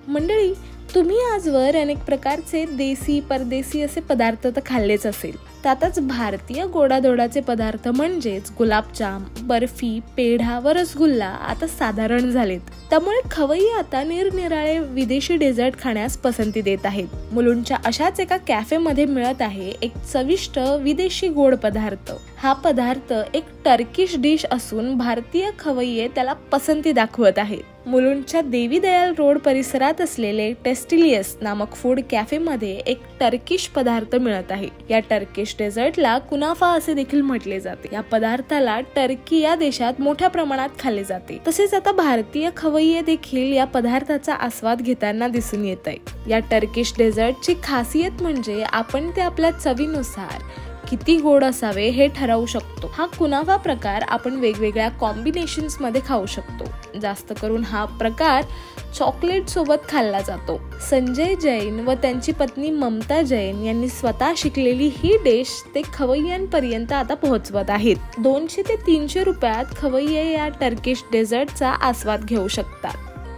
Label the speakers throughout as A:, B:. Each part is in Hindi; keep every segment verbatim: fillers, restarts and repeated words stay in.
A: मंडळी, तुम्ही आजवर अनेक प्रकारचे देसी परदेसी असे पदार्थ तर खाल्लेच असेल. त्यातच भारतीय गोडाधोडाचे पदार्थ म्हणजेच गुलाबजाम, बर्फी, पेढा व रसगुल्ला आता साधारण झालेत. त्यामुळे खवय्ये आता निरनिराळे विदेशी डेझर्ट खाण्यास पसंती देत आहेत. मुलुंडच्या अशाच एका कॅफेमध्ये मिळत आहे एक चविष्ट विदेशी गोड पदार्थ. हा पदार्थ एक टर्किश डिश असून भारतीय खवय्ये त्याला पसंती दाखवत आहेत. मुलुंडच्या देवी दयाल रोड परिसरात असलेले टेस्टिलियस नामक फूड कॅफेमध्ये एक टर्किश पदार्थ मिळत आहे. या टर्किश डेझर्टला कुनाफा असे देखील म्हटले जाते. या पदार्थाला टर्की या देशात मोठ्या प्रमाणात खाल्ले जाते. तसेच आता भारतीय खवय्ये देखील या पदार्थाचा आस्वाद घेताना दिसून येत आहे. या टर्किश डेझर्टची खासियत म्हणजे आपण ते आपल्या चवीनुसार किती गोड असावे हे ठरवू शकतो. हा कुनाफा प्रकार आपण वेगवेगळ्या कॉम्बिनेशन्स मध्ये खाऊ शकतो. जास्त करून हा प्रकार चॉकलेट सोबत खाल्ला जातो. संजय जैन व त्यांची पत्नी ममता जैन यांनी स्वतः शिकलेली ही डिश ते खवय्यांपर्यंत आता पोहोचवत आहेत. दोनशे ते तीनशे रुपयात खवय्ये या टर्किश डेझर्टचा आस्वाद घेऊ शकतात.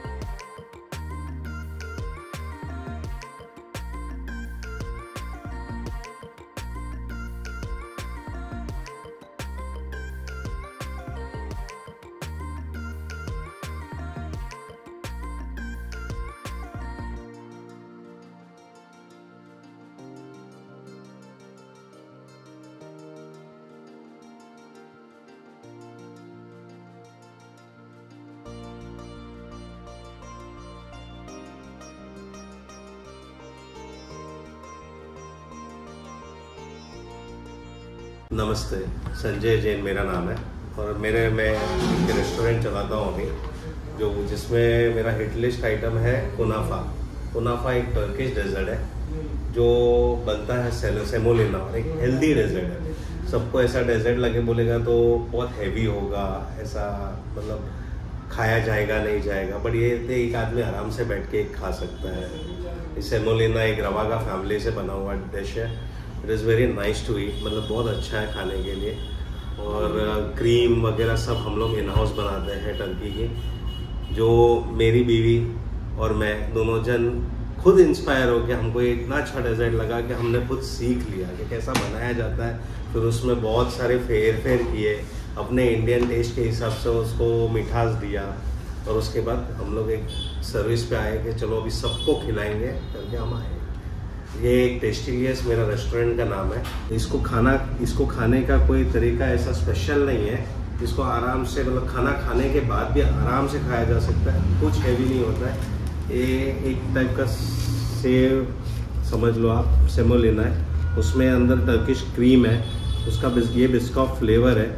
B: नमस्ते, संजय जैन मेरा नाम है और मेरे मैं एक रेस्टोरेंट चलाता हूँ अभी, जो जिसमें मेरा हिट लिस्ट आइटम है कुनाफा. कुनाफा एक टर्किश डेजर्ट है जो बनता है सेमोलिना, एक हेल्दी डेजर्ट है. सबको ऐसा डेजर्ट लगे बोलेगा तो बहुत हैवी होगा, ऐसा मतलब खाया जाएगा नहीं जाएगा, बट ये एक आदमी आराम से बैठ के खा सकता है. सेमोलिना एक रवा का फैमिली से बना हुआ डिश है. It is very nice to eat, मतलब बहुत अच्छा है खाने के लिए. और क्रीम वगैरह सब हम लोग इन हाउस बनाते हैं टर्की की, जो मेरी बीवी और मैं दोनों जन खुद इंस्पायर हो के हमको ये इतना अच्छा डेजर्ट लगा कि हमने खुद सीख लिया कि कैसा बनाया जाता है. फिर उसमें बहुत सारे फेर फेर किए, अपने इंडियन टेस्ट के हिसाब से उसको मिठास दिया, और उसके बाद हम लोग एक सर्विस पे आए कि चलो अभी सबको खिलाएंगे करके हम आए. ये एक टेस्टिलियस मेरा रेस्टोरेंट का नाम है. इसको खाना इसको खाने का कोई तरीका ऐसा स्पेशल नहीं है. इसको आराम से मतलब खाना खाने के बाद भी आराम से खाया जा सकता है, कुछ हैवी नहीं होता है. ये एक टाइप का सेव समझ लो आप, सेमोलिना है, उसमें अंदर टर्किश क्रीम है, उसका ये बिस्कॉफ फ्लेवर है.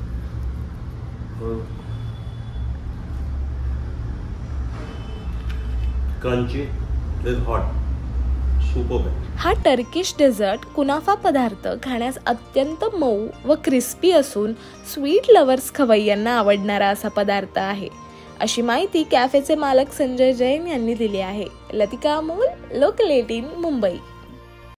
B: Crunchy with hot.
A: हा टर्किश डेझर्ट कुनाफा पदार्थ खाण्यास अत्यंत मऊ व क्रिस्पी असून स्वीट लवर्स खवय्यांना आवडणारा असा पदार्थ आहे, अशी माहिती कॅफेचे मालक संजय जैन यांनी दिली आहे. Latika Amol, local eighteen, Mumbai.